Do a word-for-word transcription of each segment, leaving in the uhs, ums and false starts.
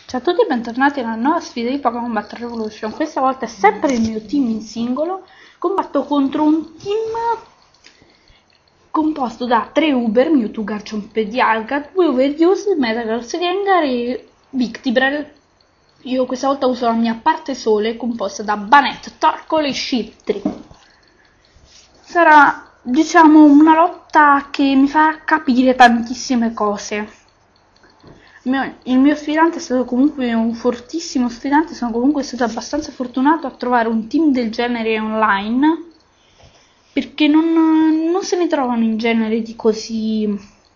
Ciao a tutti e bentornati alla nuova sfida di Pokémon Battle Revolution. Questa volta è sempre il mio team in singolo. Combatto contro un team composto da tre Uber, Mewtwo, Garchomp e Dialga, due Overuse, Metagross, Gengar e Victreebel. Io questa volta uso la mia parte sole composta da Banette, Torkoal e Shiftry. Sarà, diciamo, una lotta che mi farà capire tantissime cose. Il mio sfidante è stato comunque un fortissimo sfidante, sono comunque stato abbastanza fortunato a trovare un team del genere online, perché non, non se ne trovano in genere di così,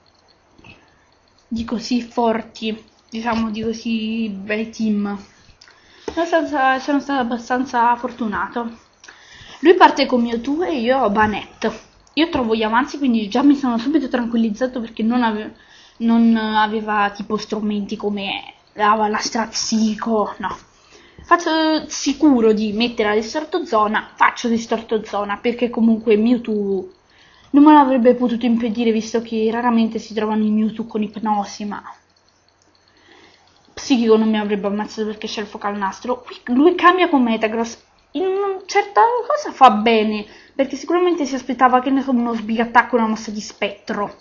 di così forti, diciamo di così bei team. Sono stato, sono stato abbastanza fortunato. Lui parte con Mewtwo e io ho Banette. Io trovo gli avanzi, quindi già mi sono subito tranquillizzato perché non avevo... non aveva tipo strumenti come la, la Stratzico, no. Faccio sicuro di mettere la distorto zona, faccio distorto zona perché comunque Mewtwo non me l'avrebbe potuto impedire, visto che raramente si trovano i Mewtwo con ipnosi, ma Psichico non mi avrebbe ammazzato perché c'è il Focal Nastro. Qui lui cambia con Metagross, in una certa cosa fa bene, perché sicuramente si aspettava che ne so uno sbigattacco, una mossa di spettro.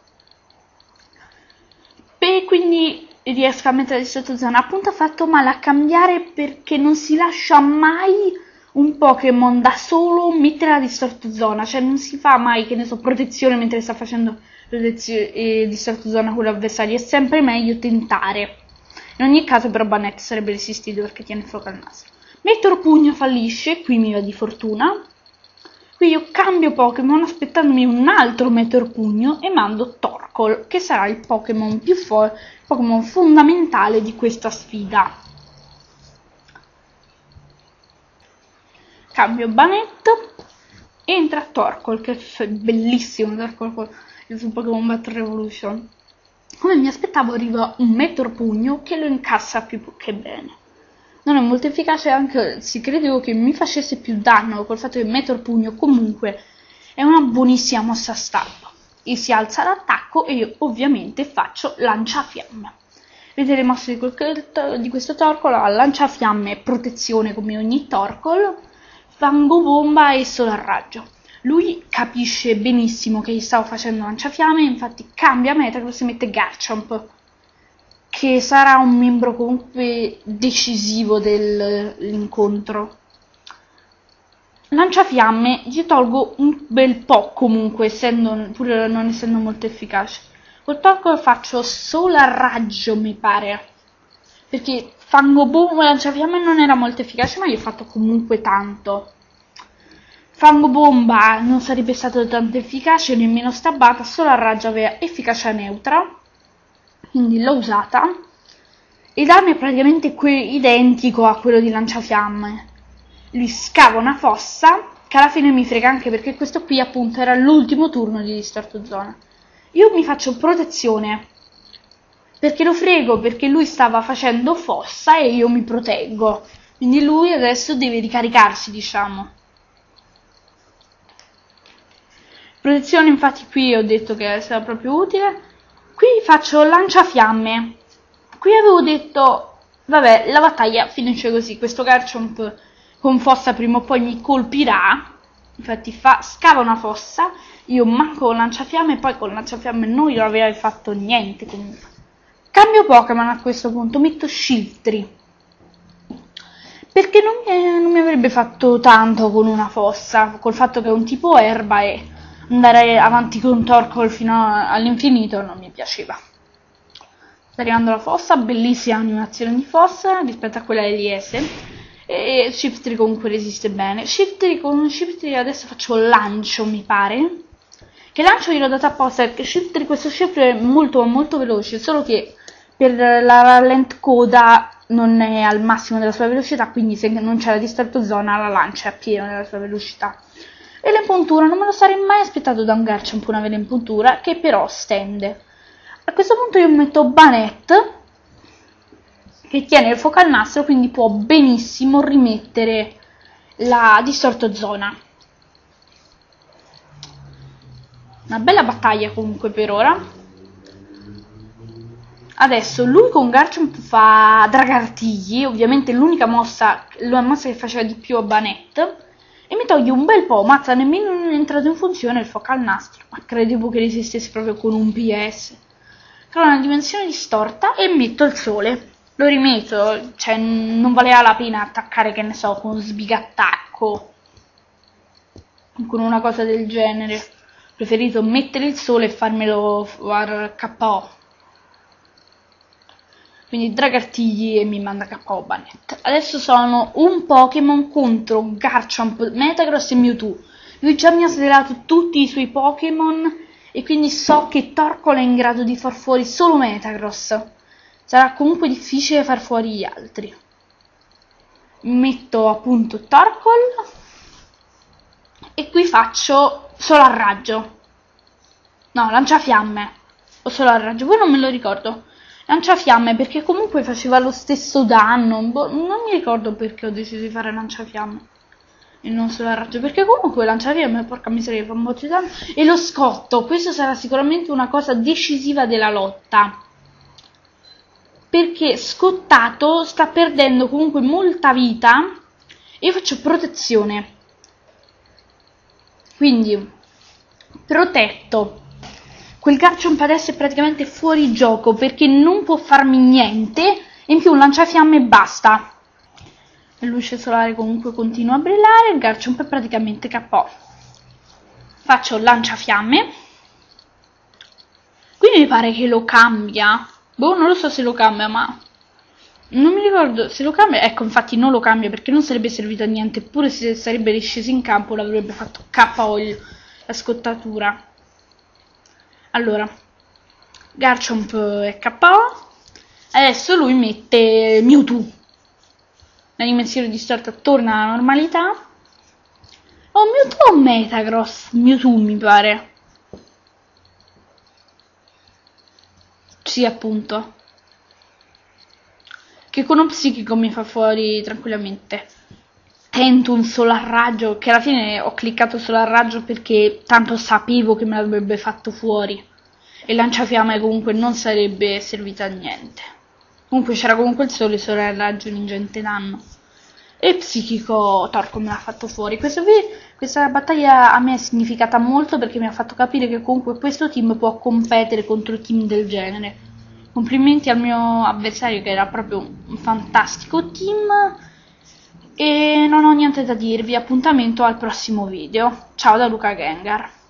E quindi riesco a mettere di sottozona. Appunto ha fatto male a cambiare perché non si lascia mai un Pokémon da solo mettere la distorzona, cioè non si fa mai, che ne so, protezione mentre sta facendo eh, distorzona con l'avversario, è sempre meglio tentare. In ogni caso però Banette sarebbe resistito perché tiene fuoco al naso. Metto pugno, fallisce, qui mi va di fortuna. Qui io cambio Pokémon aspettandomi un altro Meteor Pugno e mando Torkoal, che sarà il Pokémon più forte, Pokémon fondamentale di questa sfida. Cambio Banette, entra Torkoal, che è bellissimo Torkoal, il suo Pokémon Battle Revolution. Come mi aspettavo arriva un Meteor Pugno che lo incassa più che bene. Non è molto efficace, anche se credevo che mi facesse più danno col fatto che Meteor Pugno comunque è una buonissima mossa a stampa. E si alza l'attacco e io ovviamente faccio lanciafiamme. Vedete le mosse di, di questo Torkoal: lanciafiamme, protezione come ogni Torkoal, fango bomba e solar raggio. Lui capisce benissimo che gli stavo facendo lanciafiamme, infatti cambia Metagross e mette Garchomp, che sarà un membro comunque decisivo dell'incontro. Lanciafiamme gli tolgo un bel po' comunque, essendo, pur non essendo molto efficace. Col Torkoal faccio solar raggio, mi pare, perché fango bomba e lanciafiamme non era molto efficace, ma io ho fatto comunque tanto. Fango bomba non sarebbe stato tanto efficace, nemmeno stabbata. Solar raggio aveva efficacia neutra, quindi l'ho usata, e il danno è praticamente identico a quello di lanciafiamme. Lui scava una fossa, che alla fine mi frega anche perché questo qui appunto era l'ultimo turno di distorto zona. Io mi faccio protezione, perché lo frego, perché lui stava facendo fossa e io mi proteggo. Quindi lui adesso deve ricaricarsi, diciamo. Protezione, infatti qui ho detto che sarà proprio utile. Qui faccio lanciafiamme. Qui avevo detto, vabbè, la battaglia finisce così. Questo Garchomp con fossa prima o poi mi colpirà. Infatti fa, scava una fossa. Io manco con lanciafiamme e poi con lanciafiamme non gli avrei fatto niente comunque. Cambio Pokémon a questo punto, metto Shiftry, perché non mi, non mi avrebbe fatto tanto con una fossa, col fatto che è un tipo erba e andare avanti con Torkoal fino all'infinito non mi piaceva. Sta arrivando la fossa, bellissima animazione di fossa rispetto a quella L S, e Shiftry comunque resiste bene. Shiftry con Shiftry adesso faccio lancio, mi pare, che lancio gliel'ho data apposta perché Shiftry, questo Shiftry è molto molto veloce, solo che per la rallent coda non è al massimo della sua velocità, quindi se non c'è la distorto zona la lancia a pieno della sua velocità. E l'impuntura non me lo sarei mai aspettato da un Garchomp, una vera impuntura, che però stende. A questo punto io metto Banette, che tiene il fuoco al nastro, quindi può benissimo rimettere la distorto zona. Una bella battaglia comunque per ora. Adesso lui con Garchomp fa Dragartigli, ovviamente l'unica mossa, la mossa che faceva di più a Banette, e mi toglie un bel po', mazza, nemmeno è entrato in funzione il Focal Nastro, ma credevo che resistesse proprio con un P S. Creo una dimensione distorta e metto il sole. Lo rimetto, cioè non valeva la pena attaccare, che ne so, con sbigattacco, con una cosa del genere. Ho preferito mettere il sole e farmelo far K O. Quindi Dragartigli e mi manda K O Banette. Adesso sono un Pokémon contro Garchomp, Metagross e Mewtwo. Lui già mi ha svelato tutti i suoi Pokémon e quindi so che Torkoal è in grado di far fuori solo Metagross. Sarà comunque difficile far fuori gli altri. Metto appunto Torkoal e qui faccio Solar Raggio. No, Lanciafiamme. O Solar Raggio, poi non me lo ricordo. Lanciafiamme perché comunque faceva lo stesso danno. Boh, non mi ricordo perché ho deciso di fare Lanciafiamme e non Solar Raggio, perché comunque Lanciafiamme, porca miseria, fa un botto di danno. E lo scotto, questo sarà sicuramente una cosa decisiva della lotta, perché scottato sta perdendo comunque molta vita e io faccio protezione, quindi protetto. Quel Garchomp adesso è praticamente fuori gioco perché non può farmi niente e in più un lanciafiamme e basta. La luce solare comunque continua a brillare, il Garchomp è praticamente K O. Faccio lanciafiamme, quindi mi pare che lo cambia. Boh, non lo so se lo cambia, ma non mi ricordo se lo cambia. Ecco, infatti non lo cambia perché non sarebbe servito a niente, eppure se sarebbe risceso in campo l'avrebbe fatto K O la scottatura. Allora, Garchomp è K O, adesso lui mette Mewtwo. La dimensione distorta torna alla normalità. Oh, Mewtwo o Metagross? Mewtwo mi pare. Sì, appunto. Che con un psichico mi fa fuori tranquillamente. Tento un Solar Raggio, che alla fine ho cliccato Solar Raggio perché tanto sapevo che me l'avrebbe fatto fuori. E Lanciafiamme comunque non sarebbe servita a niente. Comunque c'era comunque il sole, Solar Raggio, un ingente danno. E Psichico Torco me l'ha fatto fuori. Questo qui, questa battaglia a me è significata molto perché mi ha fatto capire che comunque questo team può competere contro team del genere. Complimenti al mio avversario che era proprio un fantastico team. E non ho niente da dirvi, appuntamento al prossimo video. Ciao da Luca Gengar.